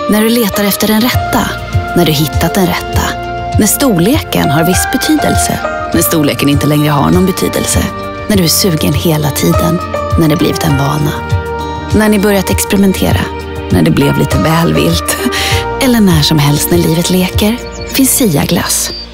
När du letar efter den rätta. När du hittat den rätta. När storleken har viss betydelse. När storleken inte längre har någon betydelse. När du är sugen hela tiden. När det blivit en vana. När ni börjat experimentera. När det blev lite väl vilt. Eller när som helst när livet leker finns SIA Glass.